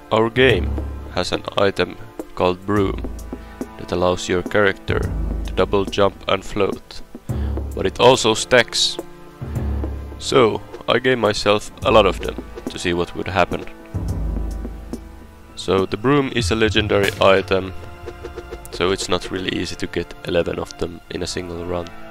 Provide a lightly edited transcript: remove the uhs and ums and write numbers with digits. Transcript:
Our game has an item called Broom that allows your character to double jump and float, but it also stacks. So I gave myself a lot of them to see what would happen. So the Broom is a legendary item, so it's not really easy to get 11 of them in a single run.